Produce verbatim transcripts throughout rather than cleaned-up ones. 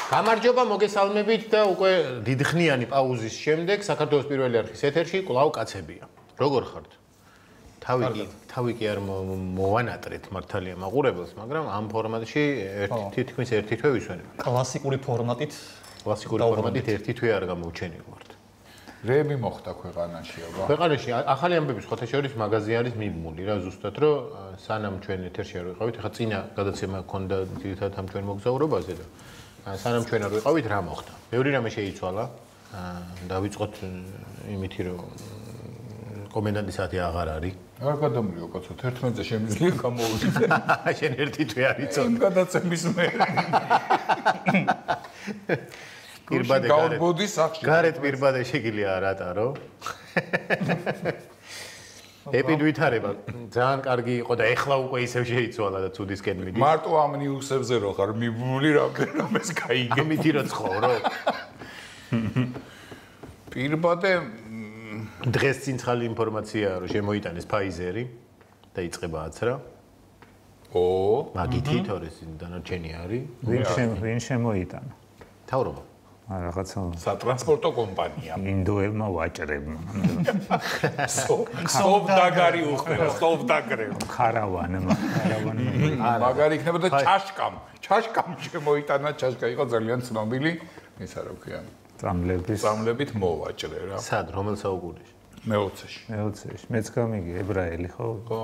გამარჯობა, მოგესალმებით და უკვე დიდხნიანი პაუზის შემდეგ საქართველოს პირველი არხის ეთერში კვლავ კაცებია. როგორ ხართ? თავი კი, თავი კი არ მოვანატრეთ მართალია მაყურებელს, მაგრამ ამ ფორმატში ერთი თითქმის ერთი თვე ვისვენებ. კლასიკური ფორმატით, კლასიკური ფორმატით ერთი თვე არ გამოვჩენილ ვართ. რები მოხდა ქვეყანაში, აბა? ქვეყანაში ახალი ამბების ხოთაშორის მაღაზია არის მიბმული რა, ზუსტად რომ სანამ ჩვენ ეთერში არ ვიყავით, ახლა წინა გადაცემა ჰქონდა ძირითადად ამ ჩვენ მოგზაურობაზე და სანამ ჩვენ არ ვიყავით, რა მოხდა? ბევრი რამე შეიცვალა. დავიწყოთ იმითი რომ კომენდანტის საათი აღარ არის. არ გადამრიო კაცო, თერთმეტზე შემიძლია გამოვიდე. შენ ერთი თვე არ იცოდი. იმ გადაცემის მე. პირბადე გაურბოდი სახში. გარეთ პირბადე შეგიძლია რატარო? ეპიდ ვითარება ძალიან კარგი იყო და ეხლა უკვე ისევ შეიცვალა და ცუდისკენ მიდის. მარტო ამ ნიუსებზე რო ხარ მიბმული რამდენიმეს გაიგე. ამითი რო ცხოვრო. პირბადე დღეს წინცხალი ინფორმაციაა რომ შემოიტანეს Pfizer-ი და იწყება აცრა. ო, მაგითი თორეს დანარჩენი არის. ვინ შემოიტანა? თავრობა. რაღაცა სატრანსპორტო კომპანია. ინდოელმა ვაჭრებმა. სოვდაგარი უხდება, სოვდაგრე. ქარავანმა, ქარავანმა. მაგარი იქნება და ჩაშკამ. ჩაშკამ შემოიტანა, ჩაშკა იყო ძალიან ცნობილი, ისა რა ქვია. წამლების წამლებით მოვაჭრე რა. სად რომელ საუკუნეში? მეოცეში. მეოცეში. მეც გამიგი ებრაელი ხო? ხო.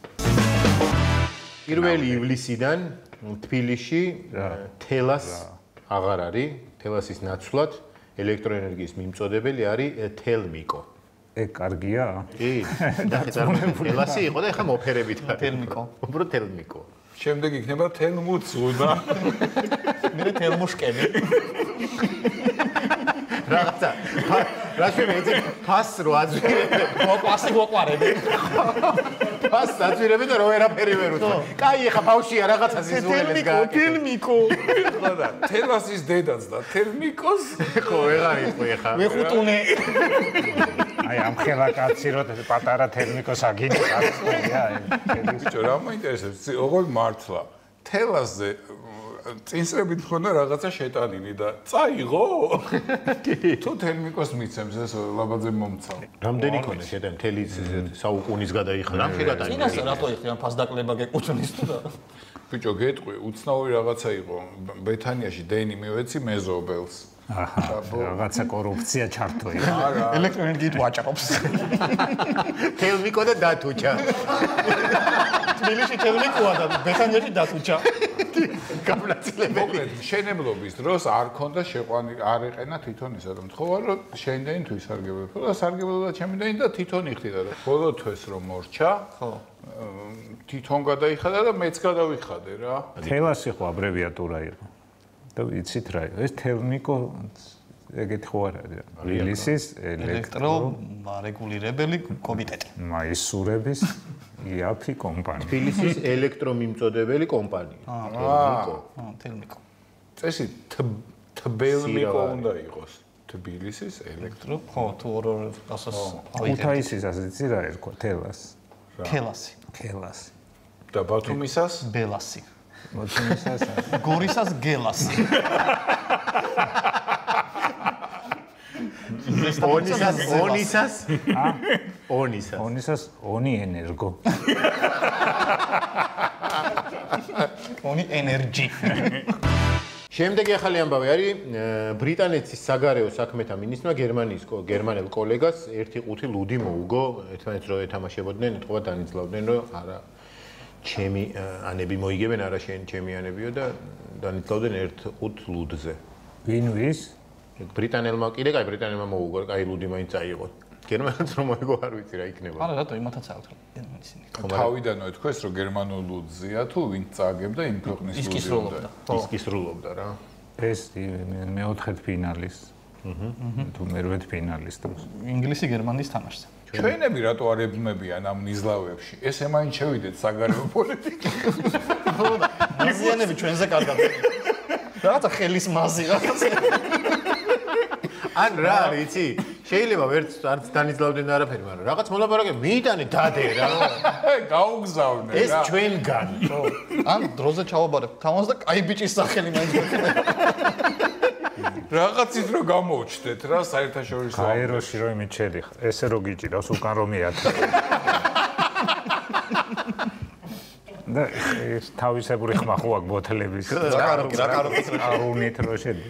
პირველი ივლისიდან თბილისში თელას აღარ არის. თელასის ნაცვლად ელექტროენერგიის მიმწოდებელი არის თელმიკო. ეგ კარგია? კი, და თელასი იყო და ეხლა მოფერებით არის. თელმიკო. უბრალოდ თელმიკო. შემდეგ იქნება თელმუცუდა. მე თელმუშკენი. რაღაცა. რა შემეძე ფას რო აძვირებ. მოპასი მოყარები. ფას აძვირებ და რო ვერაფერი ვერ უთხრა. კაი, ეხა ბავშვია რაღაცა ზიზუელეს გააკეთე. თელმიკო. ხო და თელასის დედაც და თელმიკოს ხო, ვეღარ იყო ეხა. მეხუტუნე. აი ამ ხელა კაცი რო პატარა თელმიკოს აგინე კაცია. ბიჭო, რა მაინტერესებს? ოღონდ მართლა. თელასზე წინსრებით ხონდა რაღაცა შეტანილი და წაიღო? თუ თელმიკოს მიცემს ეს ლაბაძე მომცა. რამდენი ქონდა შეტან მთელი საუკუნის გადაიხარა? ამ შეგატანი. წინას რატო იხდი ამ ფასდაკლება გეკუთვნის თუ და ბიჭო, გეტყვი, უცნაური რაღაცა იყო. ბეთანიაში დენი მივეცი მეზობელს. აჰა, რაღაცა კორუფცია ჩართო იყო. არა. ელექტროენერგიით ვაჭრობს. თელმიკო და დათუჩა. თბილისში თელმიკოა და ბეთანიაში დათუჩა. გამლაცილებელი. მოკლედ, მშენებლობის დროს არ ქონდა შეყვანი, არ ეყენა თვითონ ისა რომ თხოვარ რომ შენდენი თუ ისარგებლო. და სარგებლოდა ჩემდენი და თვითონ იხდიდა და ბოლო თვეს რომ მორჩა, ხო. თვითონ გადაიხადა და მეც გადავიხადე რა. თელასი ხო აბრევიატურა იყო. და იცით რა იყო? ეს თელმიკო ეგეთ ხო არ არის? თბილისის ელექტრორეგულირებელი კომიტეტი. მაისურების იაფი კომპანია. თბილისის ელექტრომიმწოდებელი კომპანია. აა, თელმიკო. წესი თბელმიკო უნდა იყოს. თბილისის ელექტრო. ხო, თუ ორ ორ ასას ქუთაისის ასეც რა ერქვა თელას. ქელასი. ქელასი. და ბათუმისას ბელასი. ბათუმისას გორისას გელასი. ონისას, ონისას, ა? ონისას. ონისას ონი ენერგო. ონი ენერჯი. შემდეგი ახალი ამბავი არის ბრიტანეთის საგარეო საქმეთა მინისტრმა გერმანიის გერმანელ კოლეგას ერთი ყუთი ლუდი მოუგო, ერთმანეთს რო ეთამაშებოდნენ, ეთყობა დანიშნავდნენ, რომ არა ჩემი ანები მოიგებენ, არა შენ ჩემი ანებიო და დანიშნავდნენ ერთ ყუთ ლუდზე. ვინ ვის? ბრიტანელმა კიდე კაი ბრიტანელმა მოუგო, კაი ლუდი მაინც წაიღო. გერმანელს რომ მოიგო არ ვიცი რა იქნება. არა, რატო იმათაც აუთხო გერმანიის ინი. თავიდანვე თქვეს რომ გერმანულ ლუდზია თუ ვინ წააგებდა იმ ქვეყნის ლუდზე. ის კი სრულობდა. ის კი სრულობდა რა. ეს მეოთხედ ფინალის. აჰა. თუ მერვედ ფინალის დროს. ინგლისი გერმანიის თამაშზე. ჩვენები რატო არ ებმებიან ამ ნიზლავებში? ეს ემაინ შევიდეთ საგარეო პოლიტიკაში. მაზიანები ჩვენზე კარგად. რაღაცა ხელის მაზი რაღაცა. ან რა არის იცი? შეიძლება ვერც არც დანიშნავდნენ არაფერი, მაგრამ რაღაც მოლაპარაკე მიიტანე დადე რა. გაუგზავნე რა. ეს ჩვენგან. ხო. ან დროზე ჩავაბარებ თამას და კაი ბიჭის სახელი მაინც გვექნება. რაღაცით რო გამოუჩდეთ რა საერთაშორისო. აეროში რო იმიჩერი ხარ, ესე რო გიჭირავს უკან რომ მიათრა. და ეს თავისებური ხმა ხო აქვს ბოთლების. რა კარგი, რა კარგი რა. არუნით რო შედი.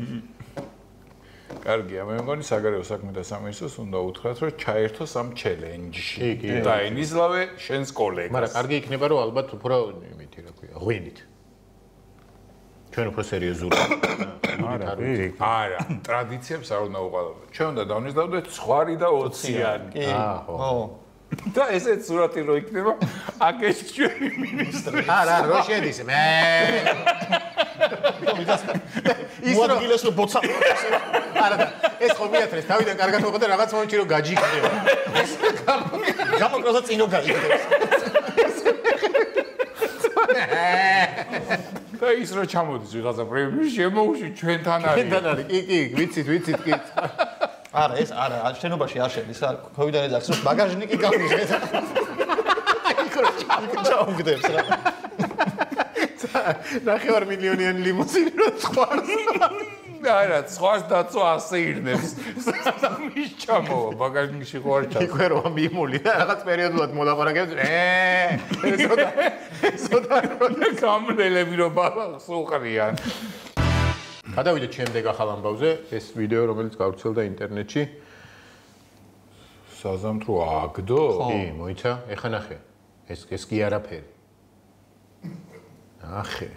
კარგია, მე მგონი საგარეო საქმეთა სამინისტროს უნდა უთხრათ, რომ ჩაერთოს ამ ჩელენჯში. და ენისლავე შენს კოლეგას. მაგრამ კარგი იქნება რომ ალბათ უფრო იმითი რა ქვია, ღვინით. ჩვენ უფრო სერიოზული. არა, პირიქით. არა, ტრადიციებს არ უნდა უყალიბოთ. ჩვენ უნდა დავნიზდავდეთ ცხვარი და ოციანი. აა, ხო. ხო. და ესეც სურათი რო იქნება, აქ ეს ჩვენი მინისტრი. არა, რა რო შედის მე. ის რა გილეს რო ბოცა. არა, ეს ხო მიათრეს, თავიდან კარგად მოხდა რაღაც მომენტში რომ გაჯიქდება. გამოკროზე წინო გაიგდეს. და ის რო ჩამოდის ვიღაცა პრემიუმში შემოუში ჩვენთან არის. ჩვენთან არის. კი, კი, ვიცით, ვიცით, კი. არა, ეს არა, შენობაში არ შედის, არ ქოვიდან ეძახს, რომ ბაგაჟნიკი გამიღეთ. იქ ჩაუგდებს რა. ნახევარ მილიონიანი ლიმუსინი რო ხვარს. არა, სხვას დაცვა ასე ირნებს. მის ჩამოვა ბაგაჟნიკში ხო არ ჩავს. იქვე რომ მიმული და რაღაც პერიოდულად მოლაპარაკებს. ე, ესოდა, ესოდა გამნელები რო ბალახს უყრიან. გადავიდეთ შემდეგ ახალ ამბავზე, ეს ვიდეო რომელიც გავრცელდა ინტერნეტში. საზამთრო აგდო? კი, მოიცა, ეხა ნახე. ეს ეს კი არაფერი. ნახე.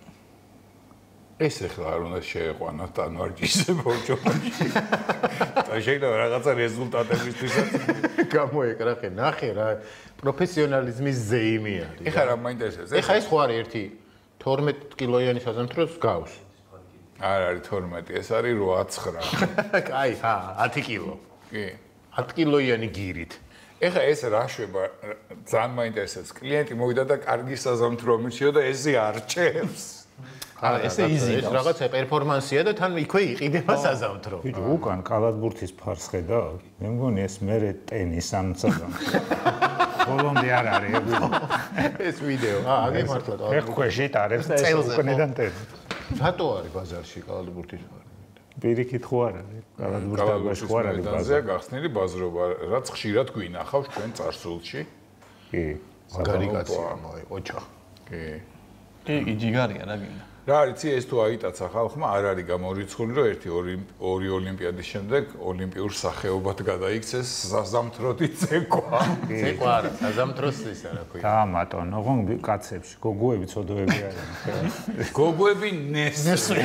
ეს ახლა არ უნდა შეეყვანათ ტანვარჯიშზე ბორჯომაში. და შეიძლება რაღაცა რეზულტატებისთვისაც გამოეკრახე, ნახე რა, პროფესიონალიზმის ზეიმი არის. ეხლა რა მაინტერესებს? ეხა ეს ხო არის ერთი თორმეტ კილოიანი საზამთროს გავს. არ არის თორმეტი, ეს არის რვაცხრა. კაი, ჰა, ათი კილო. კი. ათი კილოიანი გირით. ეხლა ეს რა შვება, ძალიან მაინტერესებს. კლიენტი მოვიდა და კარგი საზამთრო მისიო და ესე არჩევს. არა, ესე იზი ეს რაღაცა პერფორმანსია და თან იქვე იყიდება საზამთრო. ბიჭო, უკან კალათბურთის ფარს ხედავ? მე მგონი ეს მერე ტენის ან საზამთრო. ბოლომდე არ არის. ეს ვიდეო. აა, აგი მართლა კალათბურთი. ეხ ქვეშით არის და ეს უკნიდან ტენი. რატო არის ბაზარში კალათბურთის ფარი? პირიქით ხო არ არის? კალათბურთის ხო არ არის ბაზარზე ბაზარი. გახსნილი ბაზრობა, რაც ხშირად გვინახავს ჩვენ წარსულში. კი. მაგარი კაცია, მოი, ოჩა. კი. კი, კი, ჯიგარია რა გინდა. რა არის ეს თუ აიტაცა ხალხმა, არ არის გამორიცხული, რომ ერთი ორი ოლიმპიადის შემდეგ ოლიმპიურ სახეობად გადაიქცეს საზამთროთი ცეკვა. ცეკვა არა, საზამთროს ისა რა ქვია. დაამატონ, ოღონ კაცებში, გოგოები, ცოდოები არიან. გოგოები ნესრი.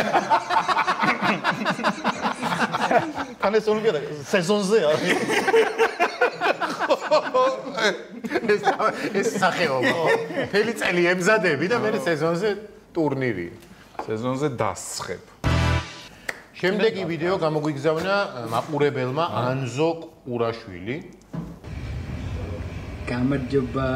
თან ეს ოლიმპიადა სეზონზე არის. ეს ეს სახეობა. მთელი წელი ემზადები და მე სეზონზე ტურნირი. სეზონზე დასწხებ. შემდეგი ვიდეო გამოგვიგზავნა მაყურებელმა ანზო ყურაშვილი. გამარჯობა.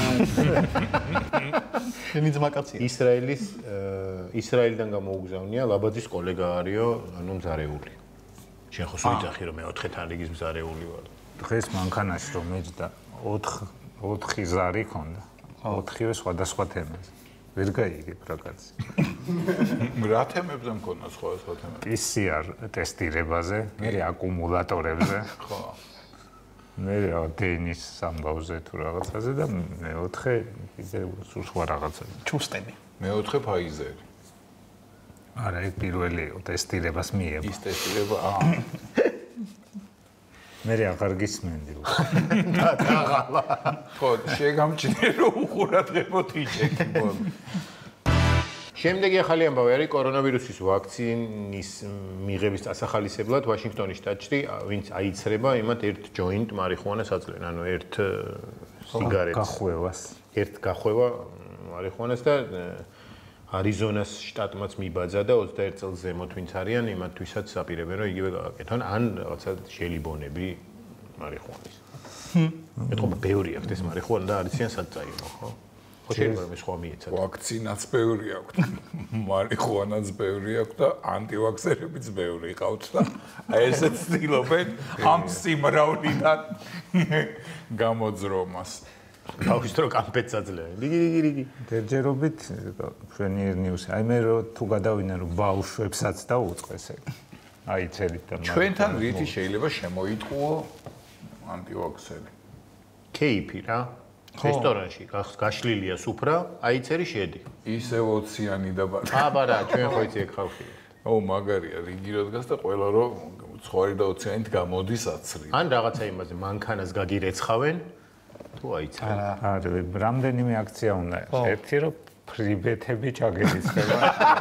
შენი ძმაკაცია. ისრაელის ისრაელიდან გამოუგზავნია ლაბაძის კოლეგა არისო, ანუ მზარეული. შენ ხო სუიძახი რომ მე ოთხი თან რიგის მზარეული ვარ. დღეს მანქანაში რომ მეჯდა ოთხი ზარი ქონდა. ოთხივე სხვადასხვა თემაზე. ვერ გაიგებ რა კაცი. რა თემებზე მქონდა სხვადასხვა თემები? პი სი არ ტესტირებაზე, მე აკუმულატორებზე. ხო. მე დენის სამბავზე თუ რაღაცაზე და მეოთხე კიდე სხვა რაღაცები. ჩუსტები. მეოთხე ფაიზერი. არა, ეგ პირველი ტესტირებას მიება. ის ტესტირება, აა. მე აღარ გისმენდი. დაღალა. ხო, შეგამჩნია რომ უყურადღებოთ იჩეკი ბოლო. შემდეგი ახალი ამბავი არის კორონავირუსის ვაქცინის მიღების დასახალისებლად ვაშინგტონის შტატში, ვინც აიცრება, იმათ ერთ ჯოინტ მარიხუანას აძლევენ, ანუ ერთ სიგარეტს. გახვევას. ერთ გახვევა მარიხუანას და არიზონას შტატმაც მიბაძა და ოცდაერთ წელს ზემოთ ვინც არიან, იმათთვისაც აპირებენ, რომ იგივე გააკეთონ, ან რაღაცა შელიბონები მარიხუანის. მეთქობა ბევრი აქვს ეს მარიხუანა და არიციან სად წაიღო, ხო? ხო შეიძლება რომ ეს სხვა მიეცათ. ვაქცინაც ბევრი აქვს, მარიხუანაც ბევრი აქვს და ანტივაქსერებიც ბევრი ყავთ და აი ესე ცდილობენ ამ სიმრავლიდან გამოძრომას. გავხსნო კამპენსაციაზე. რიგი რიგი რიგი. ჯერჯერობით პრემიერ ნიუსი. აი მე რო თუ გადავინე რომ ბავშვებსაც დაუწყეს ეგ. აიცედით და ჩვენთან რითი შეიძლება შემოიტყუო ანტივაქსერი? კეიფი რა. რესტორანში გაშლილია სუფრა, აიცერი შედი. ისევ ოციანი და ბარა. აბარა, ჩვენ ხო იცი ეგ ხალხია. ო მაგარია, რიგი რო დგას და ყველა რო ცხვარი და ოციანით გამოდის აცრი. ან რაღაცა იმაზე მანქანას გაგირეცხავენ. თუ აიცი. არა, არა, რამდენიმე აქცია უნდა იყოს. ერთი რომ ფრიბეთები ჩაგერიცხება.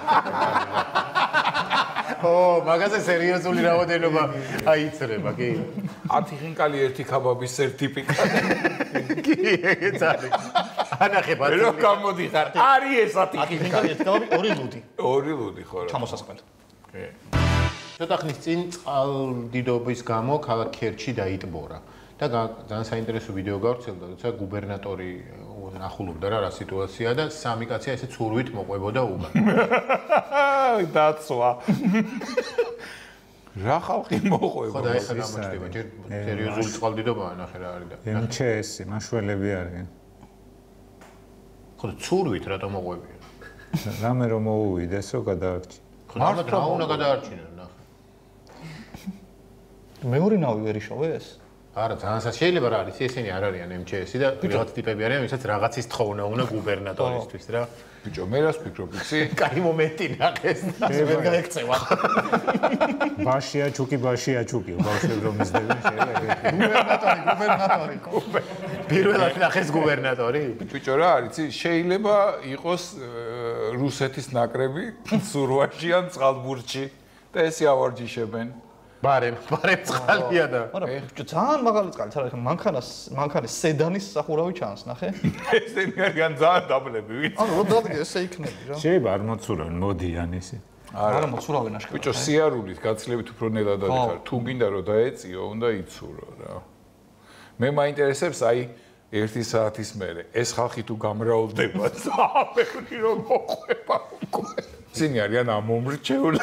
ო, მაგაზე სერიოზული რაოდენობა აიცრება, კი. ათი ხინკალი ერთი ქაბაბის სერტიფიკატი. კი, ეგეც არის. ანახება. რო გამოდიხარ, არის ეს ათი ათი ხინკალი ერთი ქაბაბი, ორი ლუდი. ორი ლუდი ხო რა. ჩამოსასხმეთ. კი. ცოტა ხნის წინ წყალდიდობის გამო ქალაქ ქერჩი დაიტბორა. და ძალიან საინტერესო ვიდეო გავრცელდა, როცა გუბერნატორი ახულობდა რა რა სიტუაცია და სამი კაცი ესე ცურვით მოყვებოდა უბან. დაცვა. რა ხალხი მოყვება? ხო და ეხლა გამოჩნდება, ჯერ სერიოზული წყალდიდობაა, ნახე რა არის და. ემ ჩ ესი, მაშველები არიან. ხო და ცურვით რატომ მოყვებიან? რამე რომ მოუვიდესო გადაარჩი. ხო და რა უნდა გადაარჩინონ, ნახე. მეორე ნავი ვერ იშოვეს? არა, ძალიან სა შეიძლება რა არის, ესენი არ არიან ემ ჩ ესი და რაღაც ტიპები არიან, ვისაც რაღაცის თხოვნა უნდა გუბერნატორისთვის რა. ბიჭო, მე რას ფიქრობ, იცი? კაი მომენტი ნახეს. ვერ გაექცევა. ბაშია ჩუკი, ბაშია ჩუკი, ბავშვები რომ მისდევენ შეიძლება. გუბერნატორი, გუბერნატორი. პირველად ნახეს გუბერნატორი? ბიჭო, რა არის, იცი? შეიძლება იყოს რუსეთის ნაკრები სურვაში ან წყალბურთში და ესე ავარჯიშებენ. ბარემ, ბარემ წყალია და. არა, ბიჭო, ძალიან მაგარი წყალი, არა, მანქანას, მანქანის სედანის სახურავი ჩანს, ნახე. ესენი არიან ძალიან დაბლები, ვიცი? ანუ რო დადგე ესე იქნება რა. შეიძლება არ მოცურავენ, მოდიან ისე. არა, მოცურავენ აშკარად. ბიჭო, სიარულით გაცილებით უფრო ნელად არის. თუ გინდა რომ დაეწიო, უნდა იცურო რა. მე მაინტერესებს აი ერთი საათის მერე ეს ხალხი თუ გამრავლდება, საფეხი რომ მოყვება უკვე. ისინი არიან ამომრჩეული.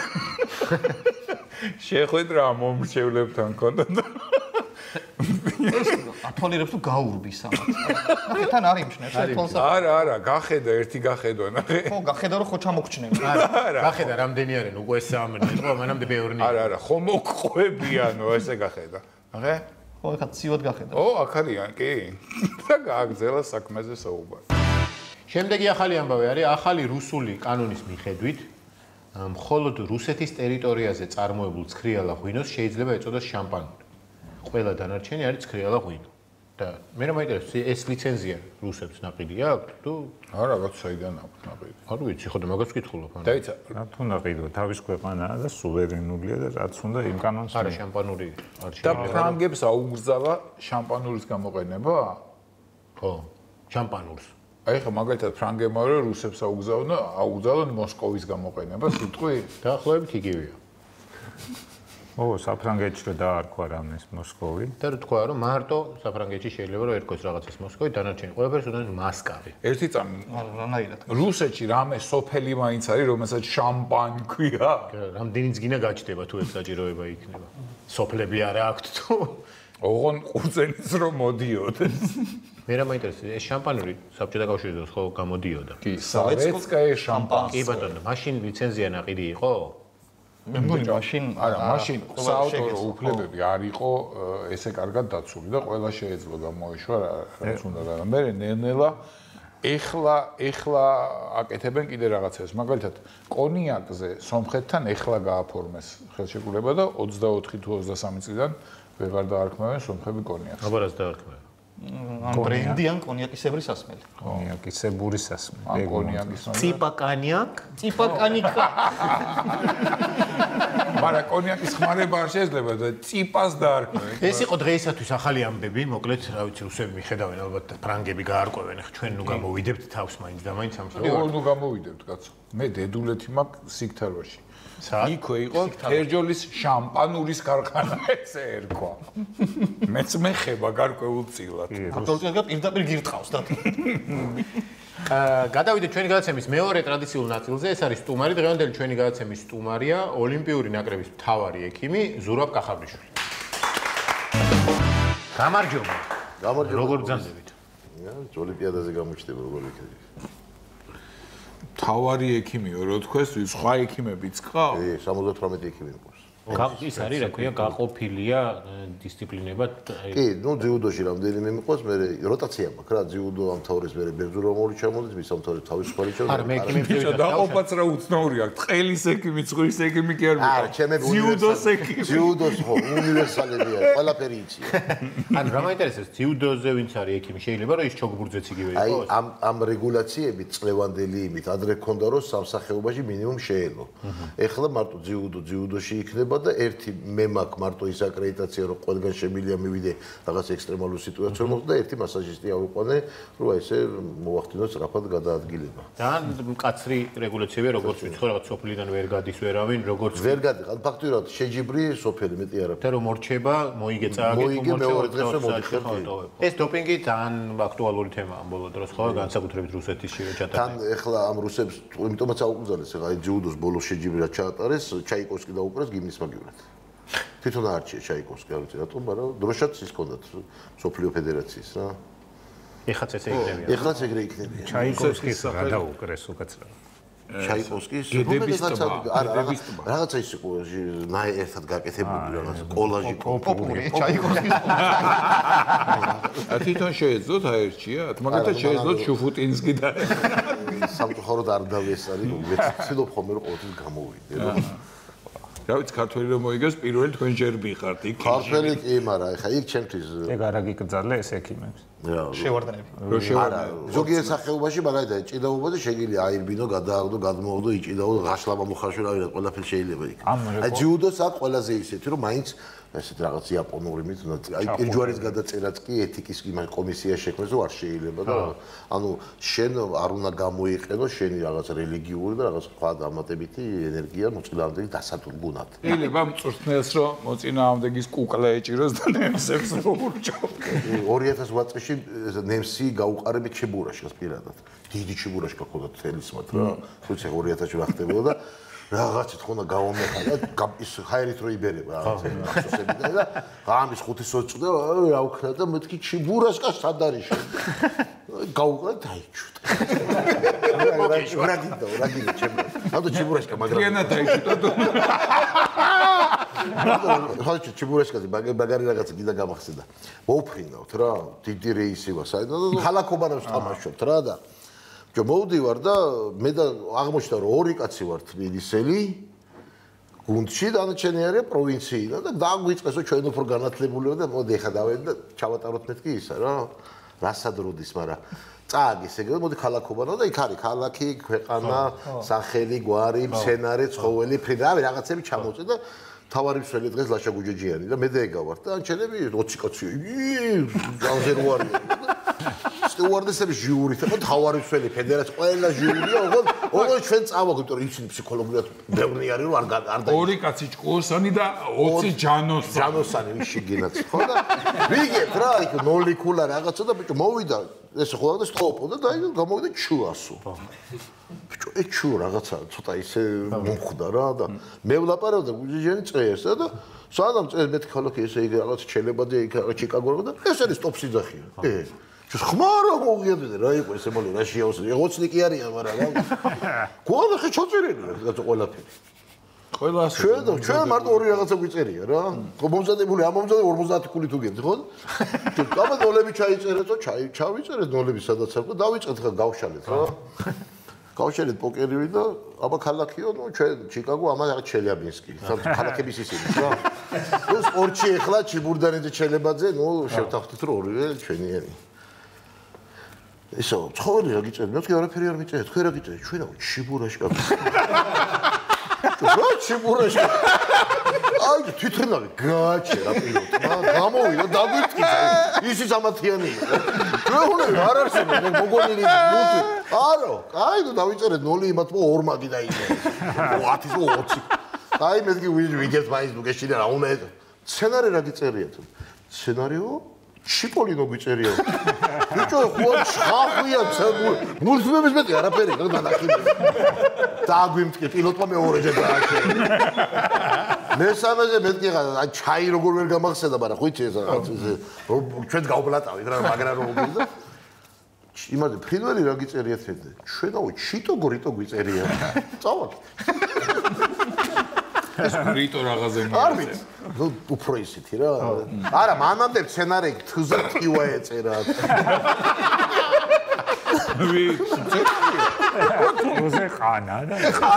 შეხვედრა მომრჩევლებთან ქონდა და ეს ათვალიერებს თუ გაურბის ამას. თან არის მშნებს თვალსა. არა, არა, გახედა, ერთი გახედვა, ნახე. ხო, გახედა რომ ხო ჩამოგჩნევ. არა, გახედა რამდენი არიან უკვე სამნი, ხო, მანამდე ბევრნი. არა, არა, ხო მოყვებიანო, ესე გახედა. ნახე? ხო, ეხლა ცივად გახედა. ო, აქ არიან, კი. და გააგზელა საქმეზე საუბარი. შემდეგი ახალი ამბავი არის ახალი რუსული კანონის მიხედვით მხოლოდ რუსეთის ტერიტორიაზე წარმოებულ ცქრიალა ღვინოს შეიძლება ეწოდოს შამპანური. ყველა დანარჩენი არის ცქრიალა ღვინო. და მე რა მაინტერესებს, ეს ლიცენზია რუსებს ნაყიდი აქვს თუ არა, რაღაც საიდან აქვს ნაყიდი. არ ვიცი, ხო და მაგას ვკითხულობ. დაიცა, რა თუ უნდა ყიდო, თავის ქვეყანაა და სუვერენულია და რაც უნდა იმ კანონს. არა, შამპანური არ და შეიძლება. ფრანგებს აუგზავა შამპანურის გამოყენება? ხო, შამპანურს. აი ხა მაგალითად ფრანგებმა რომ რუსებს აუგზავნო, აუგზავნონ მოსკოვის გამოყენება, სიტყვი დაახლოებით იგივეა. ო, საფრანგეთში რომ დაარქვა რამეს მოსკოვი. და რა თქვა რომ მარტო საფრანგეთში შეიძლება რომ ერქოს რაღაცას მოსკოვი, დანარჩენი ყველაფერს უნდა მასკავი. ერთი წამი არა, რანაირად. რუსეთში რამე სოფელი მაინც არის, რომელსაც შამპანი ქვია. რამდენიც გინდა გაჩნდება თუ ეს საჭიროება იქნება. სოფლები არა აქვთ თუ ოღონ ყურძენის რომ მოდიოდეს. მე რა მაინტერესებს, ეს შამპანური საბჭოთა კავშირიდან ხო გამოდიოდა. კი, სავეცკაია შამპანი. კი ბატონო, მაშინ ლიცენზია ნაყიდი იყო? მე მგონი მაშინ არა, მაშინ საავტორო უფლებები არ იყო ესე კარგად დაცული და ყველა შეეძლო გამოიშვა რაც უნდა და მე ნელ-ნელა ეხლა ეხლა აკეთებენ კიდე რაღაცას. მაგალითად, კონიაკზე სომხეთთან ეხლა გააფორმეს ხელშეკრულება და ოცდაოთხი თუ ოცდასამი წლიდან ვეღარ დაარქმევენ სომხები კონიაკს. აბა რას დაარქმევენ? ან ბრენდი ან კონიაკისებრი სასმელი. კონიაკისებური სასმელი. ან კონიაკის ციპა კანიაკ? ციპა კანიკა. მაგრამ კონიაკის ხმარება არ შეიძლება და ციპას დაარქმევენ. ეს იყო დღეისათვის ახალი ამბები, მოკლედ, რა ვიცი, რუსები მიხედავენ ალბათ ფრანგები გაარკვევენ, ხო ჩვენ ნუ გამოვიდებთ თავს მაინც და მაინც ამ ო, ნუ გამოვიდებთ, კაცო. მე დედულეთი მაქვს სიქთაროში. საათ? იქვე იყო თერჯოლის შამპანურის ქარხანა, ესე ერქვა. მეც მეხება გარკვეულ წილად. აბსოლუტურად პირდაპირ გირტყავს და გადავიდეთ ჩვენი გადაცემის მეორე ტრადიციულ ნაწილზე, ეს არის სტუმარი. დღევანდელი ჩვენი გადაცემის სტუმარია ოლიმპიური ნაკრების მთავარი ექიმი ზურაბ კახაბრიშვილი. გამარჯობა. გამარჯობა. როგორ გძანდებით? ოლიმპიადაზე გამოჩნდება როგორ იქნება. თავარი ექიმიო, რო თქვეს, სხვა ექიმებიც ყავ? ე, სამოცდათვრამეტი ექიმი მყავს. ის არის, რა ქვია, გაყოფილია დისციპლინებად. კი, ნუ ძიუდოში რამდენიმე მიყავს, მე როტაცია მაქვს რა, ძიუდო ამთავრებს მე ბერძურამორი ჩამოდის, მის ამთავრებს თავის ხარი ჩამოდის. არა, მე ექიმი ბიჭო, დაყოფაც რა უცნაური აქვს. ტყელის ექიმი, წყლის ექიმი კი არ არა, მიყავს. ჩემები ძიუდოს ექიმი. ძიუდოს ხო, უნივერსალებია, ყველაფერი იციან. ანუ რა მაინტერესებს, ძიუდოზე ვინც არის ექიმი, შეიძლება რომ ის ჩოგბურძეც იგივე აი, იყოს? ამ ამ რეგულაციებით წლევანდელი იმით ადრე ქონდა რომ სამსახეობაში მინიმუმ შეელო. ეხლა მარტო ძიუდო ძიუდოში იქნება და ერთი მე მაქვს მარტო ის აკრედიტაცია რომ ყველგან შემიძლია მივიდე რაღაც ექსტრემალურ სიტუაციურ მოხდა და ერთი მასაჟისტი ავიყვანე რომ ესე მოვახდინო სწრაფად გადაადგილება. ძალიან მკაცრი რეგულაციებია, როგორც ვიცხო, რაღაც სოფლიდან ვერ გადის ვერავინ, როგორც ვერ გადიყავ ფაქტურად შეჯიბრი სოფელი მეტი არა. და რომ მორჩება, მოიგე წააგეთ, მოიგე მეორე დღესვე მოდიხარ. ეს დოპინგი ძალიან აქტუალური თემაა ამ ბოლო დროს, ხო, განსაკუთრებით რუსეთში რო ჩატარდა. თან ეხლა ამ რუსებს იმიტომაც აუგზავნეს, ეხლა აი ჯიუდოს ბოლო შეჯიბრი რა ჩაატარეს, ჩაიკოვსკი დაუპრეს გიმნის მაგივრად. თვითონ არჩია ჩაიკოვსკი, არ ვიცი რატომ, მაგრამ დროშაც ის ჰქონდათ სოფლიო ფედერაციის რა. ეხაც ესე იქნებიან. ეხლაც ეგრე იქნებიან. ჩაიკოვსკის რა დაუკრეს უკაცრავად. ჩაიკოვსკის გედების ტბა, არა გედების ტბა. რაღაცა ის იყო ნაი ერთად გაკეთებული რაღაც კოლაჟი პოპული ჩაიკოვსკის. თვითონ შეეძლოთ აერჩიათ, მაგალითად შეეძლოთ შუფუტინსკი და სამწუხაროდ არ დავიესარი, ვეცდილობ ხოლმე რომ ყოველთვის გამოვიდე რა. რა ვიცი, ქართველი რომ მოიგებს, პირველი თქვენ ჯერ მიხართ იქ. ქართველი კი, მაგრამ ეხა იქ ჩემთვის ეგ არა გიკრძალე ეს ექიმებს. რა შევარდნები. რო არა, შევარდა. ზოგიერთ სახეობაში მაგალითად ჭიდაობაზე შეგიძლია აირბინო, გადააგდო, გადმოაღდო, იჭიდაო, ღაშლაბა მოხარშვა, რა ვიცი, ყველაფერი შეიძლება იქ. აი ჯიუდოს აქვს ყველაზე ისეთი, რომ მაინც ესეთ რაღაც იაპონური მით უნდა აი პირჯვარის გადაწერაც კი ეთიკის იმან კომისია შექმნეს, რომ არ შეიძლება და ანუ შენ არ უნდა გამოიყენო შენი რაღაც რელიგიური და რაღაც სხვა დამატებითი ენერგია მოწყილამდე დასატურგუნად. შეიძლება მწვრთნელს რომ მოწინააღმდეგის კუკლა ეჭიროს და ნემსებს რომ ურჩოს. ორი ათას ოთხ წელში ნემსი გაუყარებით ჩებურაშკას პირადად. დიდი ჩებურაშკა ქონდა თელისმათ რა. თუცე ორი ათასში რა ხდებოდა და რაღაცით ხონდა გავამეხა და ის ხაერით რო იბერება რაღაცა ასოსებიდან და ღამის ხუთი სოჭდა რა უქნა და მეთქი ჩიბურაშკა სად არის შენ გაუყრა დაიჩუტა რა გინდა რა გინდა ჩემო ანუ ჩიბურაშკა მაგრამ კიანა დაიჩუტა და ხალხი ჩიბურაშკაზე ბაგარი რაღაცა გინდა გამახსენდა მოუფრინავთ რა დიდი რეისი ვარ საერთოდ ხალხობანებს თამაშობთ რა და ჯო მოვდივარ და მე და აღმოჩნდა რომ ორი კაცი ვარ თბილისელი გუნდში დანარჩენი არის პროვინციიდან და დაგვიწყეს რომ ჩვენ უფრო განათლებული ვართ და მოდი ახლა დავედი და ჩავატაროთ მეთქი ისა რა რასად როდის მაგრამ წააგეს ეგრე მოდი ქალაქობანა და იქ არის ქალაქი ქვეყანა სახელი გვარი მცენარე ცხოველი ფრინდა რავი რაღაცები ჩამოწე და თავარი მსველი დღეს ლაშა გუჯეჯიანი და მე და ეგა ვარ და ჩენები ოცი კაცია ი ძალზე რო არის სტუარდესების ჟიური და თავარი მსველი ფედერაცია ყველა ჟიურია ოღონდ ოღონდ ჩვენ წავაგ იმიტომ რომ ისინი ფსიქოლოგიურად ბევრი არის რომ არ არ და ორი კაცი ჭკუოსანი და ოცი ჯანოსანი ჯანოსანი ვიშიგინაც ხო და ვიგებ რა იქ ნოლი ქულა რაღაცა და ბიჭო მოვიდა ეს ხო და სტოპო და დაი გამოვიდა ჩუასო ბიჭო ეს ჩუ რაღაცა ცოტა ისე მომხდა რა და მე ვლაპარავდა გუჯეჯიანი წერს და სანამ წერს მეთქი ქალაქი ესე იგი რაღაც ჩელებადი იქ ჩიკაგო და ეს არის ტოპსი ძახია ე ხმარა მოგიადე რა იყო ეს ემოლი რა შეაუსე ოცნი კი არიან მაგრამ რა გოლა ხე ჩოწერილი რა ყველაფერი ყველა ასე ჩვენ ჩვენ მარტო ორი რაღაცა გვიწერია რა მომზადებული ამ მომზადებული ორმოცდაათი ქული თუ გებდი ხო და ნოლები ჩაიწერეთ და ჩაი ჩავიწერეთ ნოლები სადაც აქვს დავიწყეთ ხა გავშალეთ რა გავშალეთ პოკერივი და აბა ქალაქიო ნუ ჩვენ ჩიკაგო ამა რაღაც ჩელიაბინსკი ქალაქების ისინი რა ნუ სპორტში ეხლა ჩიბურდანიძე ჩელებაძე ნუ შევთანხმდით რომ ორივე ჩვენიანი ისო ცხოველი რა გიწერეთ მე თქვი არაფერი არ მიწერეთ თქვენ რა გიწერეთ ჩვენა ჩიბურაშკა რა ჩიბურაშკა აი თვითონავი გააჩე რა პიროთმა გამოვიდა დაგვიტკიცა ისიც ამათიანი ჩვენ უნდა არ არსებობს მე მოგონილი ნუთი არო აი ნუ დავიწერეთ ნოლი იმათმა ორმაგი დაიწერე ათი ოცი აი მეთქი ვიგებთ ფეისბუქში და რა უნდა სცენარი რა გიწერიათ სცენარიო შიპოლინო გვიწერია. ბიჭო, ხო ხახვია ცებუ. მულტფილმების მეტი არაფერი გქონდა ნახიმები. დააგვიმტკი პილოტმა მეორეჯერ დააჩერე. მესამეზე მეტი ხარ, აი ჩაი როგორ ვერ გამახსენდა, მაგრამ ხვიცი ეს ჩვენ გავბლატავით რა, მაგრამ რომ გიგდა. იმაზე ფრინველი რა გიწერია თეთრ. ჩვენაო ჩიტო გორიტო გვიწერია. წავალ. ეს რიტო რაღაცე არ ვიცი. ნუ უფრო ისეთი რა. არა, მანამდე სცენარი თუზე ტივა ეწერა. უზე ხანა და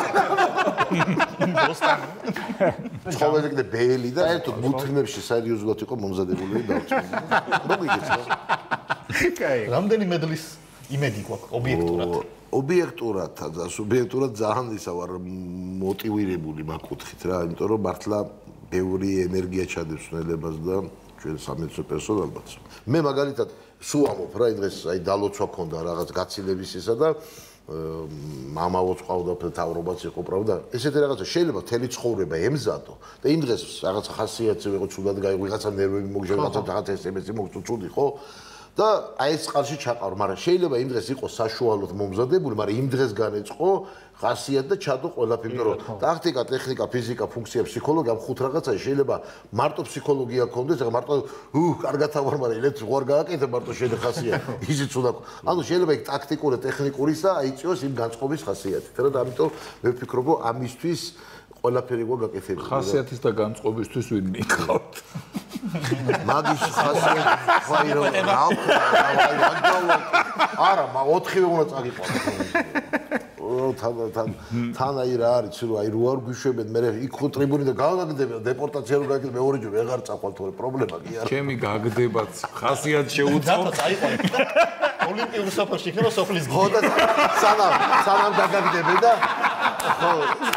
ცხოველები და ბეილი და ერთად მულტფილმებში სერიოზულად იყო მომზადებული დავწერილი. მოგიგეთ რა. კაი. რამდენი მედლის იმედი გვაქვს ობიექტურად? ობიექტურად და სუბიექტურად ძალიან ისა ვარ მოტივირებული მაგ კუთხით რა, იმიტომ რომ მართლა ბევრი ენერგია ჩადებს ნელებას და ჩვენ სამეცნიერო პერსონალს. მე მაგალითად სულ ამობ რა, დღეს აი დალოცვა ქონდა რაღაც გაცილებისისა და მამაოც ყავდა თავრობაც იყო pravda. ესეთი რაღაცა შეიძლება თელი ცხოვრება ემზადო და იმ დღეს რაღაც ხასიათზე ვიყო ცუდად გაიგო, ვიღაცა ნერვები მოგჟე, ვიღაცა რაღაც ესემესი მოგწუ ცუდი ხო? და აი ეს წყალში ჩაყარ, მაგრამ შეიძლება იმ დღეს იყოს საშუალოდ მომზადებული, მაგრამ იმ დღეს განეწყო ხასიათი და ჩადო ყველაფერი, იმიტომ რომ ტაქტიკა, ტექნიკა, ფიზიკა, ფუნქცია, ფსიქოლოგია, ამ ხუთ რაღაცაში შეიძლება მარტო ფსიქოლოგია გქონდეს, ახლა მარტო უ, კარგად ავარ, მაგრამ ელეთ ვარ გააკეთე მარტო შენ ხასიათი. ისიც უნდა. ანუ შეიძლება იქ ტაქტიკური, ტექნიკურისა აიწიოს იმ განწყობის ხასიათი. და ამიტომ მე ვფიქრობ, რომ ამისთვის ყველაფერი გვაგაკეთებული. ხასიათის და განწყობისთვის ვინ მიყავთ? მაგის ხასიათი ხაი რომ რა ვქნა, არა, მაგ ოთხივე უნდა წაგიყვანო. თან თან თან აი რა არის, რომ აი რო არ გვიშვებენ, მე იქ ხო ტრიბუნი და გავაგდებიან, დეპორტაცია რო გაიგებ, მეორეჯერ ვეღარ წავალ თორე პრობლემა კი არა. ჩემი გაგდებაც ხასიათი შეუწყო. დათო წაიყვანე. ოლიმპიურ საფრში იქნება სოფლის ხო და სანამ სანამ გაგაგდებენ და ხო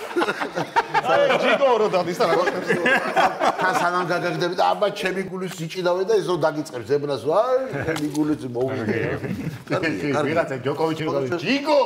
ჯიგო რო დადის და რაღაცებს. თან სანამ გაგაგდები და აბა ჩემი გულის იჭიდავე და ეს რო დაგიწყებს ზებნას, აი ჩემი გულის მოვიდე. ვიღაცა ჯოკოვიჩი რო გავის ჯიგო.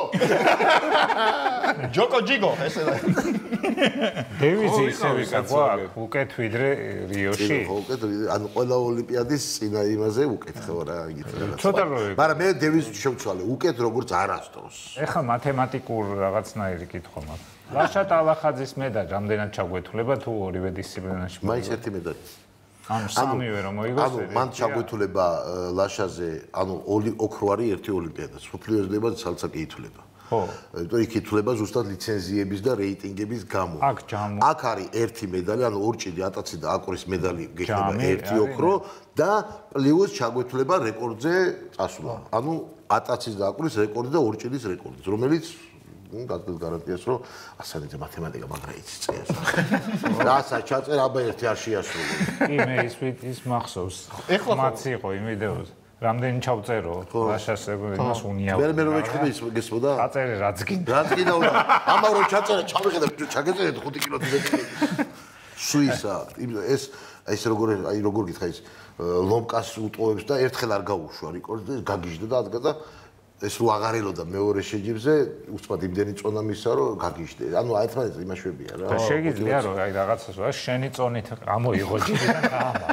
ჯოკო ჯიგო ესე და დევიზი ისევ გაქვს უკეთ ვიდრე რიოში. ხო, უკეთ ანუ ყველა ოლიმპიადის წინა იმაზე უკეთ ხო რა იგივე რაღაც. ცოტა რო მაგრამ მე დევიზი შევცვალე უკეთ როგორც არასდროს. ეხა მათემატიკურ რაღაცნაირი კითხვა მაქვს. ლაშა ტალახაძის მედალი რამდენად ჩაგვეთვლება თუ ორივე დისციპლინაში? მაინც ერთი მედალი. ანუ სამივე რომ მოიგოს. ანუ მან ჩაგვეთვლება ლაშაზე, ანუ ოქრო არის ერთი ოლიმპიადა. სოფლიოს დება ცალ-ცალკე ითვლება. ხო. იმიტომ იქ ითვლება ზუსტად ლიცენზიების და რეიტინგების გამო. აქ ჯამო. აქ არის ერთი მედალი, ანუ ორჭიდი ატაცი და აკურის მედალი გექნება ერთი ოქრო და პლუს ჩაგვეთვლება რეკორდზე წასვლა. ანუ ატაცის და აკურის რეკორდი და ორჭიდის რეკორდი, რომელიც ნუ გაგდ გარანტიას რომ ასანიძე მათემატიკა მაგრა იცი წეს. რასაც ჩაწერა აბა ერთი არ შეასრულო. კი მე ის ის მახსოვს. მაცი იყო იმ ვიდეოზე. რამდენი ჩავწერო ლაშას იმას უნია. მე მე რომ ვეჭხები ის გესმოდა? აწერე რაც გინდა. რაც გინდა უნდა. ამა რომ ჩაწერა ჩავიღე და ჩაგეწერეთ ხუთი კილოთი ზეთი. სუისა ეს ეს როგორ აი როგორ გითხა ის ლომკას უტყუებს და ერთხელ არ გაუშვა რეკორდი გაგიჟდა და ადგა და ეს რო აღარ ელოდა მეორე შეჯიბზე უცბად იმდენი წონა მისა რომ გაგიჟდე. ანუ ერთმანეთს იმაშვებია რა. და შეგიძლია რომ აი რაღაცას რა შენი წონით ამოიღო ჯიბიდან გაამა.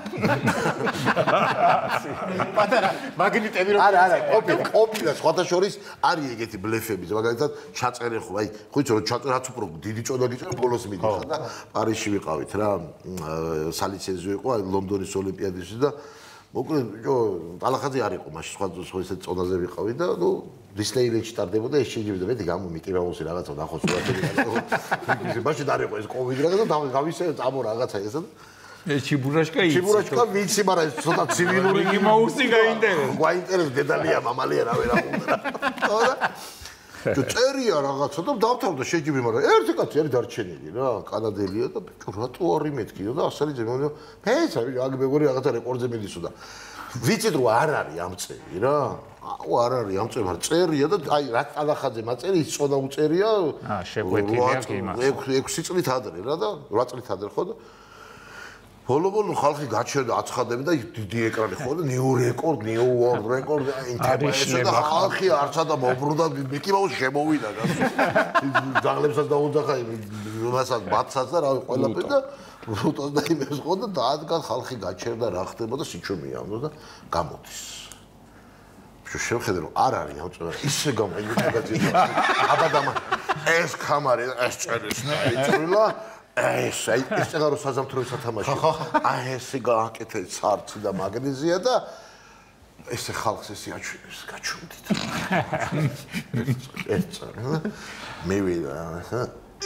პატარა მაგნიტები რომ არა არა ყოფილი ყოფილი სხვათა შორის არის ეგეთი ბლეფები მაგალითად ჩაწერე ხო აი ხუცი რომ ჩაწერე რაც უფრო დიდი წონა გიწერე ბოლოს მიდიხარ და პარიზში ვიყავით რა სალიცენზიო იყო აი ლონდონის ოლიმპიადაში და მოკლედ ბიჭო ტალახაძე არ იყო მაშინ სხვა სხვა ესეთ წონაზე ვიყავი და ნუ დისლეილენში ტარდებოდა ეს შეჯიბდა მეტი გამომიტირაოსი რაღაცა ნახოს სურათები ისე მაშინ არ იყო ეს კოვიდი რაღაცა და გავისე წამო რაღაცა ესა ეს ჩიბურაშკა იცი ჩიბურაშკა ვიცი მაგრამ ეს ცოტა ცივილური იმაუსი გაინტერესებს გაინტერესებს დედალია მამალია რა ვერა უნდა და წერია რაღაცა და დავთავდა შეჯიბი მაგრამ ერთი კაცი არის დარჩენილი რა კანადელია და ბიჭო რატო არი მეთქიო და ასალიძე მე ფეცა აგ მეგორი რაღაცა რეკორდზე მიდისო და ვიცით რომ არ არის ამ წერი რა აუ არ არის ამ წერი მაგრამ წერია და აი რა ტალახაძე მაწერია ის წონა უწერია აა შეგვეთილია კი იმას ექვსი წლით ადრე რა და რვა წლით ადრე ხო და ბოლო-ბოლო ხალხი გაჩერდა აცხადები და დიდი ეკრანი ხო და ნიუ რეკორდ, ნიუ ვორლდ რეკორდი, ინტერნეტში და ხალხი არცა და მობრუნდა მიკი მაუსი შემოვიდა გასულ. ძაღლებსაც დაუძახა იმასაც ბათსაც და რავი ყველაფერი და რუტოს და იმეს ხო და დადგან ხალხი გაჩერდა რა ხდებოდა სიჩუმე ამბო და გამოდის. შევხედე რომ არ არის ამწევი ისე გამოიგეთ აბადამა ეს კამარი ეს წერის იწვილა ეს აი ეს წეგარო საზამთროების სათამაშო აი ესე გააკეთე სარცი და მაგნეზია და ესე ხალხს ესე აჩვენებს გაჩვენდით ეს წერა მე ვიდა ხა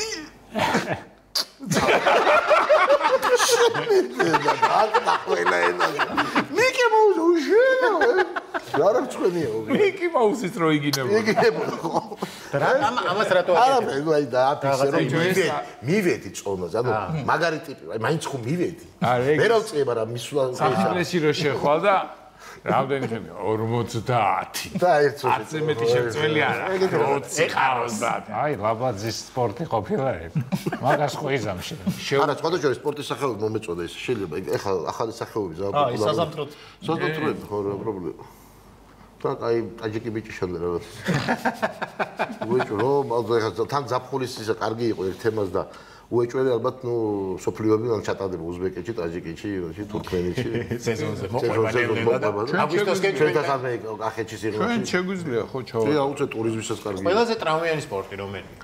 მიკი მაუს უშენო რა რა წვენია მიკი მაუსის რო იგინებოდა იგინებოდა ხო რა ამ ამას რატო არა მე აი და აფიქსე რომ მივედი მივედი წონაზე ანუ მაგარი ტიპი აი მაინც ხო მივედი მე რა ვწიე მაგრამ მისვლა საფრთხეში რო შეხვალ და რამდენი ხემი ორმოცდაათი და ერთს ათზე მეტი შემწველი არა ოცი ოცდაათი აი ლაბაძის სპორტი ყოფილა ეგ მაგას ხო იზამში არა სხვადასხვა სპორტის სახეობები მომეწოდა ის შეიძლება ეხლა ახალი სახეობები ზა აი საზამთროთ საზამთროები ხო რა პრობლემა так აი ტაჯიკი ბიჭი შენდა რაღაც უეჭო რომ ახლა თან ზაფხულის ისა კარგი იყო ერთ თემას და უეჭველი ალბათ ნუ სოფლიოები ან ჩატარდება უზბეკეთში, ტაჯიკეთში, ირანში, თურქმენეთში. სეზონზე მოყვება. აგვისტოსკენ ჩვენთან სამე კახეთში სიღრმეში. ჩვენ შეგვიძლია ხო ჩავა. კი, აუცე ტურიზმისაც კარგია. ყველაზე ტრამვიანი სპორტი რომელი?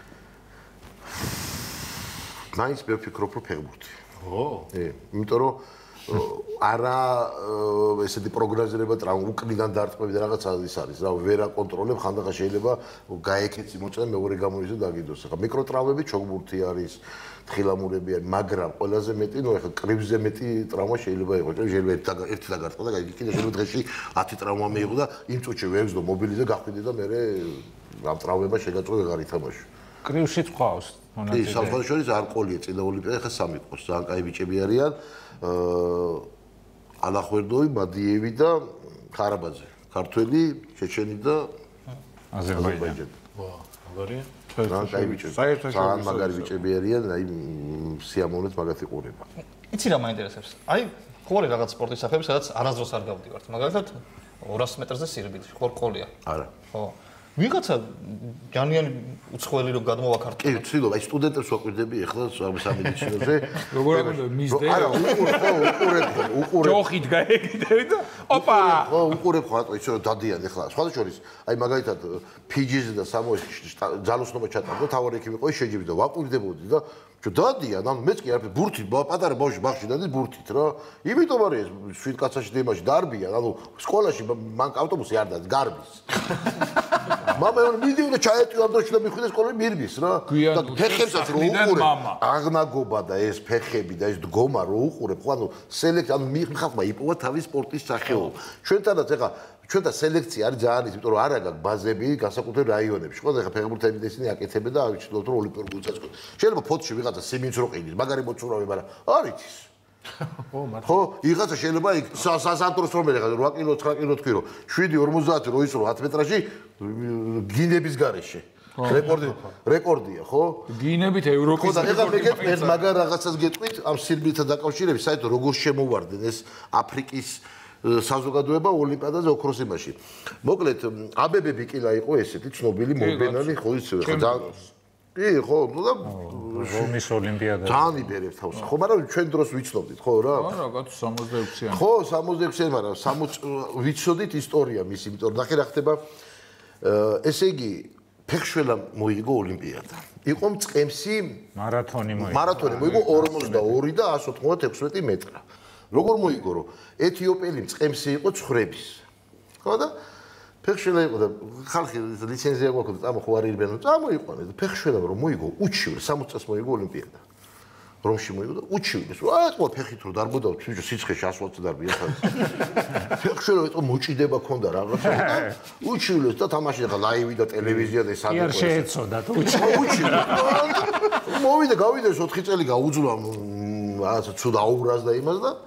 მაინც მე ვფიქრობ რომ ფეხბურთი. ო, ე, იმიტომ რომ არა ესეთი პროგნოზირება ტრამვ უკნიდან დარტყმები და რაღაცა ის არის რა ვერ აკონტროლებ ხანდახან შეიძლება გაეკეცი მოწე მეორე გამოიზო დაგიდოს ახლა მიკროტრამვები ჩოგბურთი არის თხილამურები არის მაგრამ ყველაზე მეტი ნუ ახლა კრივზე მეტი ტრამვა შეიძლება იყოს შეიძლება ერთი დაგარტყა და კიდე შეიძლება დღეში ათი ტრამვა მიიღო და იმ წუთში ვერძდო მობილიზე გახვიდე და მე ამ ტრამვება შეგაწყვე ვეღარ ითამაშო კრივში წყვავს კი სამხატვრო შორის არ ყოლია წინა ოლიმპიადა ახლა სამი ყავს ძალიან კაი ბიჭები არიან ალახვერდოვი, მადიევი და ხარაბაძე. ქართველი, ჩეჩენი და აზერბაიჯანი. ვა, მაგარია. ძალიან კაი ბიჭები. ძალიან მაგარი ბიჭები არიან, აი სიამოვნეთ მაგათი ყურება. იცი რა მაინტერესებს? აი, ხო არის რაღაც სპორტის სახეები, სადაც არასდროს არ გავდივართ. მაგალითად ორასი მეტრზე სირბილი, ხო ყოლია. არა. ხო. ვიღაცა ჯანიანი უცხოელი რო გადმოვა ქართულად. კი, ვცდილობ, აი სტუდენტებს ვაკვირდები ახლა სამედიცინოზე. როგორ აკვირდები მისდე? არა, უყურებ, ხო, უყურებ, უყურებ. ჯოხით გაეკიდები და ოპა! ხო, უყურებ ხო, რატო ისე რომ დადიან ახლა. სხვათა შორის, აი მაგალითად ფიჯიზე და სამოაში ძალოსნობა ჩატარდა, თავარი ექიმი ყო შეჯიბი და ვაკვირდებოდი და ჩო დადიან, ანუ მეც კი არაფერ ბურთით, პატარა ბავშვი ბაღში დადის ბურთით რა. იმიტომ არის ეს შვიდ კაცაში დემაში დარბიან, ანუ სკოლაში მან ავტობუსი არ დადის, გარბის. მამა რომ მიდიოდა ჩაეტიო ამ დროში და მიხვიდა სკოლაში მირბის რა. და ფეხებსაც რო უყურებ, აღნაგობა და ეს ფეხები და ეს დგომა რო უყურებ, ხო ანუ სელექცია, ანუ ხალხმა იპოვა თავის სპორტის სახეობა. ჩვენთანაც ეხა ჩვენთან სელექცია არის ძალიან ის, იმიტომ რომ არ აქვს ბაზები განსაკუთრებულ რაიონებში. ხო და ეხა ფეხბურთელი ისინი აკეთებენ და ვიჩნდოთ რომ ოლიმპიურ გუნდსაც. შეიძლება ფოთში ვიღაცა სიმინც რო ყიდის, მაგარი მოცურავი, მაგრამ არ იცის. ხო, მართლა. ხო, ვიღაცა შეიძლება იქ სასანტროს რომ ეხა რვა კილო, ცხრა კილო თქვი რომ შვიდი ორმოცდაათი რო ისრო ათი მეტრაში გინების გარეშე. რეკორდი რეკორდია, ხო? გინებით ევროპის რეკორდი. ხო, და ეხლა მეგეთ ერთ მაგარ რაღაცას გეტყვით ამ სირბილთან დაკავშირებით, საერთოდ როგორ შემოვარდნენ ეს აფრიკის საზოგადოება ოლიმპიადაზე ოქროს იმაში. მოკლედ, აბებე ბიკილა იყო ესეთი ცნობილი მომბენალი, ხო იცი, ხო და კი, ხო, ნუ და რომის ოლიმპიადა. ძალიან იბერებს თავს. ხო, მაგრამ ჩვენ დროს ვიცნობდით, ხო რა? არა, კაცო სამოცდაექვსიანი. ხო, სამოცდაექვსიანი, მაგრამ სამოც ვიცოდით ისტორია მისი, იმიტომ რომ ნახე რა ხდება. ესე იგი, ფეხშველამ მოიგო ოლიმპიადა. იყო მწყემსი მარათონი მოიგო. მარათონი მოიგო ორმოცდაორი და ასი ოცდაექვსი მეტრა. როგორ მოიგო, რომ ეთიოპელი მწყემსი იყო ცხრების. ხო და ფეხშველა იყო და ხალხი ლიცენზია გვაქვს და წამო ხო არ ირბენ, წამოიყვანეს და ფეხშველამ რომ მოიგო უჩივლე სამოცი წელს მოიგო ოლიმპიადა. რომში მოიგო და უჩივლეს. აი ყო ფეხით რო დარბოდა თვითონ სიცხეში ასი ოცი დარბია ხა. ფეხშველა იყო მოჭიდება ქონდა რაღაცა და უჩივლეს და თამაში ხა ლაივი და ტელევიზია და ეს არ კი არ შეეცოდა და უჩივლეს. მოვიდა გავიდეს ოთხი წელი გაუძლა რაღაცა ცუდა აუბრას და იმას და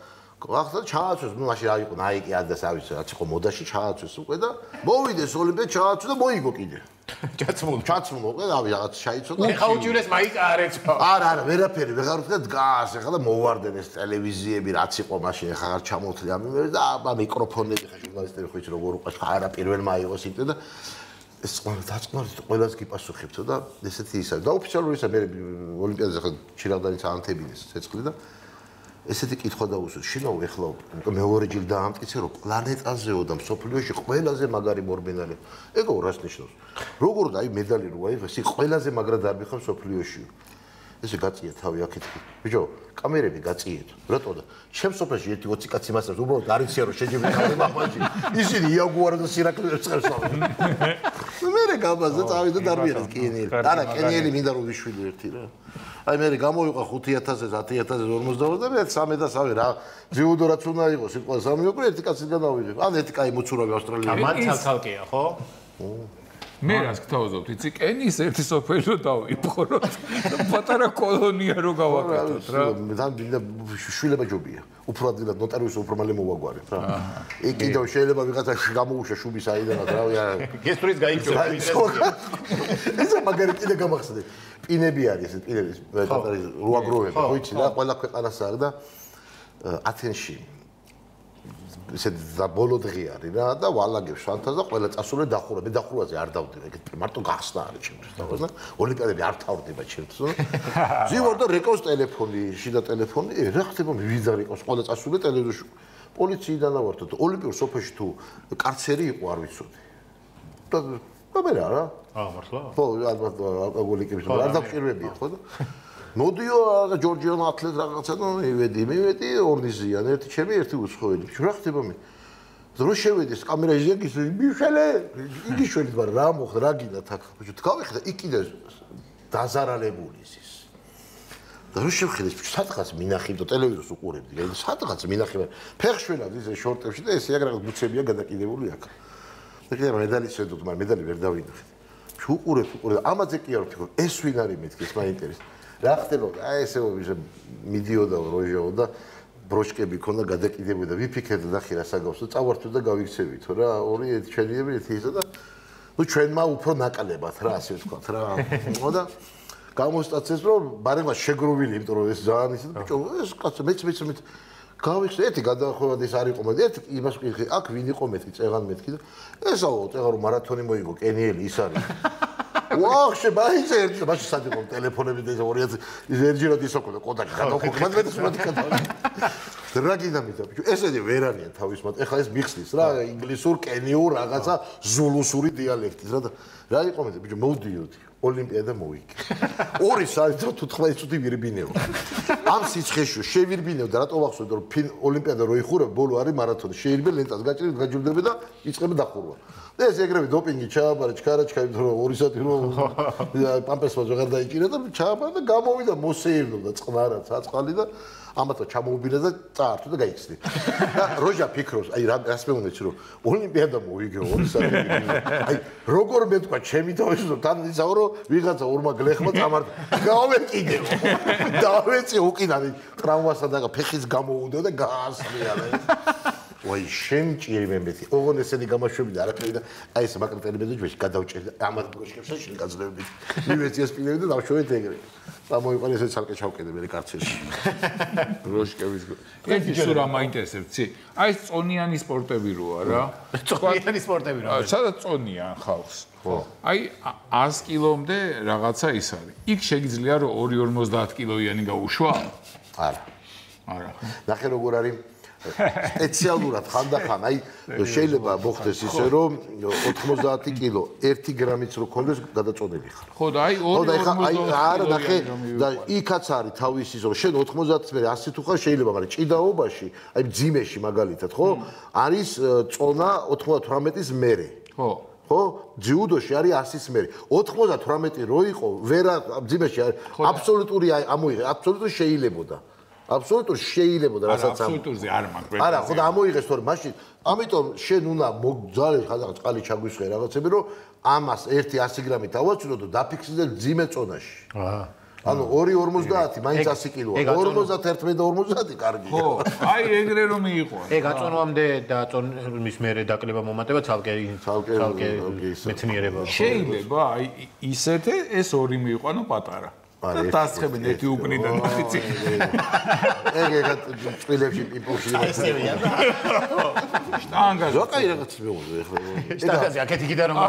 ახლა ჩააცვეს, ნუ მაშინ რა იყო, ნაიკი ადას ავიც რაც იყო მოდაში ჩააცვეს უკვე და მოვიდეს ოლიმპიად ჩააცვეს და მოიგო კიდე. ჩაცმულ. ჩაცმულ უკვე რავი რაღაც ჩაიცო და ხა უჭირეს მაიკა არ ეცვა. არა, არა, ვერაფერი, ვეღარ ვთქვა დგას, ახლა და მოვარდნენ ეს ტელევიზიები, რაც იყო მაშინ, ახლა აღარ ჩამოვთვლი ამ იმერს და აბა მიკროფონები ხა ჟურნალისტები ხო იცი როგორ უყავს, არა პირველმა აიღოს იქ და ეს დაწყმართ ყველას გიპასუხებთ და ესეთი ისა და ოფიციალური ისა მე ოლიმპიადაზე ხა ჩირაღდანიც ანთებინეს ცეცხლი და ესეთი კითხვა დაუსვეს შინაო ეხლა მეორე ჯერ დაამტკიცე რომ პლანეტაზეო და მსოფლიოში ყველაზე მაგარი მორბენალი ეგო რას ნიშნავს როგორ და აი მედალი რო აი ეს ყველაზე მაგრად დარბიხარ მსოფლიოში ესე გაწია თავი აქეთ ბიჭო კამერები გაწიეთ რატო და ჩემს სოფელში ერთი ოცი კაცი მასწავლებს უბრალოდ არ იციან რომ შეჯიბრი ხარ მამაჯი ისინი იაგუარ და სირაკლებს წერს მე გამაზე წავიდა დარბიხარ კენიელი არა კენიელი მინდა რომ ვიშვიდო ერთი რა აი მე გამოვიყვა ხუთი ათასზე ათი ათასზე ორმოცდაოთხ და მე სამი და სამი რა ძიუდო რაც უნდა იყოს სიტყვა სამი უკვე ერთი კაციდან დავიღებ ან ერთი კაი მოცურავი ავსტრალიაში მან ცალცალკეა ხო მე რას გთავაზობთ იცი კენის ერთი სოფელი რო დავიპყრო და პატარა კოლონია რო გავაკეთოთ რა მე მინდა შვილება ჯობია უფრო ადგილად ნოტარიუსი უფრო მალე მოვაგვარებ რა იქ კიდევ შეიძლება ვიღაცა გამოუშვა შუბის აიდანაც რავი არა გესტრის გაიქცევა ეს მაგარი კიდე გამახსენე პინები არის ეს პინები როაგროვები ხო იცი რა ყველა ქვეყანას არის და ათენში ესე და ბოლო დღე არის რა და ვალაგებ შანთას და ყველა წასული დახურა მე დახურვაზე არ დავდივარ ეგეთ მარტო გახსნა არის ჩემთვის და ხო ოლიმპიადები არ თავდება ჩემთვის ზივარ და რეკავს ტელეფონი შიდა ტელეფონი რა ხდება მე ვიზა რეკავს ყველა წასული ტელევიზორში პოლიციიდან ავართო და ოლიმპიურ სოფელში თუ კარცერი იყო არ ვიცოდი და მე რა აა მართლა ხო ალბათ ალკოჰოლიკების არ დაგჭირვებია ხო და მოდიო ჯორჯიონ ათლეტ რაღაცა და მივედი მივედი ორნიზიან ერთი ჩემი ერთი უცხოელი რა ხდება მე რო შევედი ეს კამერა იზეგის მიშელე იგი შველი თქმა რა მოხდა რა გინდათ აქ ბიჭო თქვი და იქ კიდე დაზარალებული ის და რო შევხედე სადღაც მინახი და ტელევიზორს უყურებდი და სადღაც მინახი ფეხშველად ის შორტებში და ეს რაღაც ბუცებია გადაკიდებული აქ და კიდე მედალი შედოთ მაგრამ მედალი ვერ დავინახე უყურებ უყურებ ამაზე კი არ ვფიქრობ ეს ვინ არის მეთქი ეს მაინტერესებს რა ხდებოდა? აი ესე მიდიოდა როჟაო და ბროშკები ქონდა გადაკიდებული და ვიფიქრე და ხი რა საგავსო წავართო და გავიქცევითო რა ორი ჩვენიები ერთი ისა და ნუ ჩვენმა უფრო ნაკლებად რა ასე ვთქვათ რა და გამოსტაცეს რომ ბარემას შეგროვილი იმიტომ რომ ეს ძალიან ისე ბიჭო ეს კაცო მეც მეც მეც გავიქცე ერთი გადაახვევად ეს არ იყო მე ერთი იმას ვკითხე აქ ვინ იყო მეთქი წეღან მეთქი და ესაო წეღან რომ მარათონი მოიგო კენიელი ის არის ვახშე ბაიზე ერთი ბაში სადიყო ტელეფონები და ორი ათი ერჯერად ისო ქონდა კონტაქტი გადავხო მათ მეტს მოდი გადავხო რა გინდა მიწა ბიჭო ესეთი ვერ არიან თავის მათ ეხლა ეს მიხსნის რა ინგლისურ კენიურ რაღაცა ზულუსური დიალექტის რა და რა იყო მე ბიჭო მოვდიოდი ოლიმპიადა მოვიგე ორი საათი და თუთხმეტი წუთი ვირბინეო ამ სიცხეში შევირბინეო და რატო ვახსოვდი რომ ოლიმპიადა რო იხურებ ბოლო არის მარათონი შეირბე ლენტას გაჭრით გაჯილდები და იწყება დახურვა და ეს ეგრევე დოპინგი ჩააბარა ჩქარა ჩქარი რომ ორი საათი რომ პამპერსმა ვეღარ დაიჭირა და ჩააბარა და გამოვიდა მოსეირნო და წყნარა ცაწყალი და ამათო ჩამოუბირა და წაართო და გაიქცდი და როჟა ფიქრობს აი რას მე უნდა იცი რომ ოლიმპიადა მოვიგე ორი საათი აი როგორ მე თქვა ჩემი თავის რომ თან იცავ რომ ვიღაცა ორმა გლეხმა წამართ გავეკიდეო დავეწი უკინარი ტრავმასა და ფეხის გამოუდო და გაასრიალა ვაი შენ ჭირი მე მეთი ოღონდ ესენი გამოშვები და არაფერი და აი ეს მაკრიტელებეზე ჯვეში გადავჭერი და ამათ ბროშკებსა შენ გაძლევები მივეცი ეს პილები და დავშოვეთ ეგრე წამოიყვანე ესე ცალკე ჩავკიდე მე კარცერში ბროშკების ერთი სულ რა მაინტერესებს ცი აი ეს წონიანი სპორტები როა რა წონიანი სპორტები რა სადაც წონიან ხალხს ხო აი ას კილომდე რაღაცა ის არის იქ შეიძლება რომ ორი ორმოცდაათ კილოიანი გაუშვა არა არა ნახე როგორ არის სპეციალურად ხანდახან აი შეიძლება მოხდეს ისე რომ ოთხმოცდაათი კილო ერთი გრამიც რო ქონდეს გადაწონილი ხარ ხო და აი ორი ორმოცდაოთხ არა ნახე და იქაც არის თავისი ზო შენ ოთხმოცდაათს მე ასი თუ ხარ შეიძლება მაგრამ ჭიდაობაში აი ძიმეში მაგალითად ხო არის წონა ოცდათვრამეტის მერე ხო ხო ჯიუდოში არის ასის მერე ოცდათვრამეტი რო იყო ვერა ძიმეში აბსოლუტური ამოიღე აბსოლუტური შეიძლებოდა აბსოლუტურად შეიძლებოდა რასაც ამ აბსოლუტურზე არ მაქვს არა ხო და ამოიღეს თორე მაშინ ამიტომ შენ უნდა მოგძალე ხალხს წყალი ჩაგვისხე რაღაცები რომ ამას ერთი ასი გრამით ავაჩინო და დაფიქსირდე ძიმე წონაში აა ანუ ორი ორმოცდაათი მაინც ასი კილოა. ორმოცდაერთი და ორმოცდაათი კარგია. ხო, აი ეგრე რომ იყო. ეგ აწონვამდე და აწონვის მერე დაკლება მომატება ცალკე ცალკე მეცნიერება. შეიძლება აი ისეთე ეს ორი მიიყვანო პატარა. და დასხებენ ერთი უკნიდან მახიცი. ეგ ეგ წვილებში პიპოში. ესევია და შტანგაზე. ზოკაი რაღაც მეუღლე ეხლა. შტანგაზე აქეთ იქიდან რომ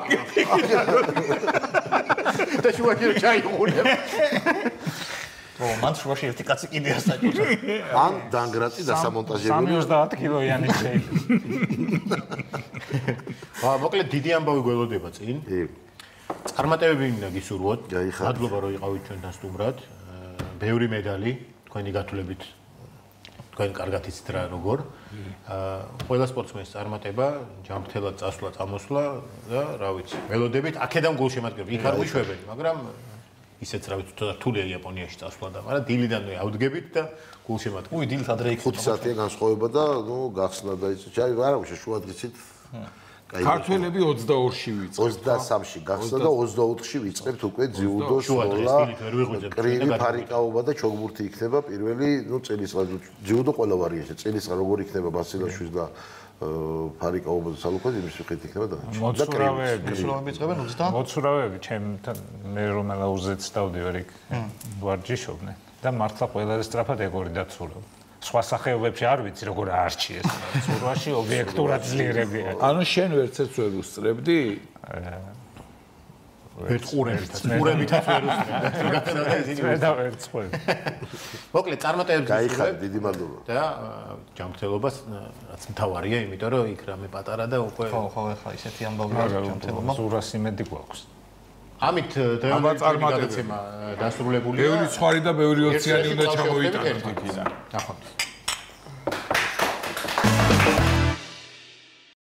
და შუაში რომ ჩაიყურებ. ო, მან შუაში ერთი კაცი კიდეა საჭირო. ან დანგრატი დასამონტაჟებული. სამოცდაათი კილოიანი შეიძლება. აა, მოკლედ დიდი ამბავი გველოდება წინ. კი. წარმატებები მინდა გისურვოთ. გაიხარეთ. მადლობა რომ იყავით ჩვენთან სტუმრად. ბევრი медаლი თქვენი გათვლებით თქვენ კარგად იცით რა როგორ. აა, ყველა სპორტსმენის წარმატება, ჯანმრთელად წასვლა, წამოსვლა და რა ვიცი, ველოდებით აქედან გულშემატკივრები. იქ არ ვიშვებენი, მაგრამ ისეც რა ვიცი, თორე რთულია იაპონიაში წასვლა და, მაგრამ დილიდანვე ავდგებით და გულშემატკივრები. უი, დილით ადრე იქ ხუთი საათია განსხვავება და ნუ გახსნა და ის ჩაი არა უშე შუადღიცით. ქართველები ოცდაორში ვიწყებთ. ოცდასამში გახსნა და ოცდაოთხში ვიწყებთ უკვე ძიუდო, სროლა, კრივი, ფარიკაობა და ჩოგბურთი იქნება პირველი, ნუ წელიწად ძიუდო ყველა ვარიანტი. წელიწად როგორ იქნება ბასილაშვილის და ფარიკაობა და სალუქოძე იმის ვიხეთ იქნება და მოცურავეები, მოცურავეები იწყებენ ოცდაათ. მოცურავეები ჩემთან მე რომელაუზეც დავდივარ იქ ვარჯიშობდნენ და მართლა ყველა სწრაფად ეგორი დაცურავ. სხვა სახეობებში არ ვიცი როგორ აარჩიეს. ცურვაში ობიექტურად ძლიერებია. ანუ შენ ვერცერც ვერ უსწრებდი? ერთ ყურებითაც, ყურებითაც ვერ უსწრებდი. მე და ვერ წყვე. მოკლედ წარმატებებს გაიხარეთ, დიდი მადლობა. და ჯანმრთელობას რაც მთავარია, იმიტომ რომ იქ რამე პატარა და უკვე ხო, ხო, ეხლა ისეთი ამბავია ჯანმრთელობა. ზურას იმედი გვაქვს. ამით დღევანდელი გადაცემა დასრულებულია. ბევრი ცხვარი და ბევრი ოციანი უნდა ჩამოიტანოთ იქიდან. ნახვამდის.